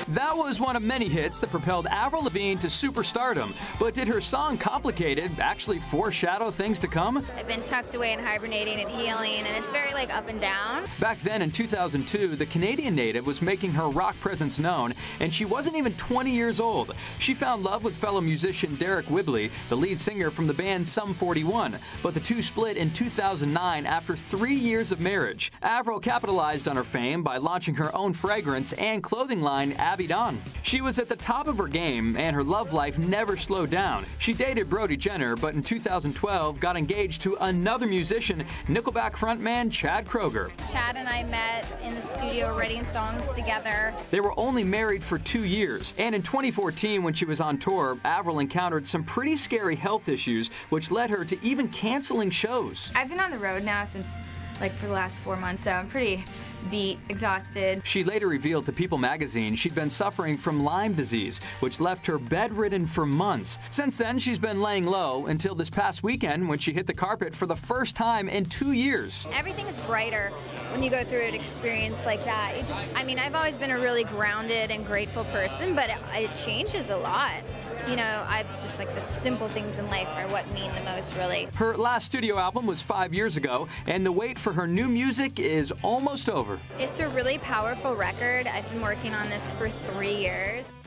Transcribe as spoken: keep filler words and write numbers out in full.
That was one of many hits that propelled Avril Lavigne to superstardom. But did her song Complicated actually foreshadow things to come? I've been tucked away and hibernating and healing, and it's very like up and down. Back then in two thousand two, the Canadian native was making her rock presence known, and she wasn't even twenty years old. She found love with fellow musician Derek Whibley, the lead singer from the band Sum forty-one, but the two split in two thousand nine after three years of marriage. Avril capitalized on her fame by launching her own fragrance and clothing line, Abby Dawn. She was at the top of her game, and her love life never slowed down. She dated Brody Jenner, but in two thousand twelve got engaged to another musician, Nickelback frontman Chad Kroeger. Chad and I met in the studio writing songs together. They were only married for two years, and in twenty fourteen, when she was on tour, Avril encountered some pretty scary health issues, which led her to even canceling shows. I've been on the road now since like for the last four months, so I'm pretty beat, exhausted. She later revealed to People magazine she'd been suffering from Lyme disease, which left her bedridden for months. Since then, she's been laying low until this past weekend when she hit the carpet for the first time in two years. Everything is brighter when you go through an experience like that. It just, I mean, I've always been a really grounded and grateful person, but it, it changes a lot. You know, I just like the simple things in life are what mean the most, really. Her last studio album was five years ago, and the wait for her new music is almost over. It's a really powerful record. I've been working on this for three years.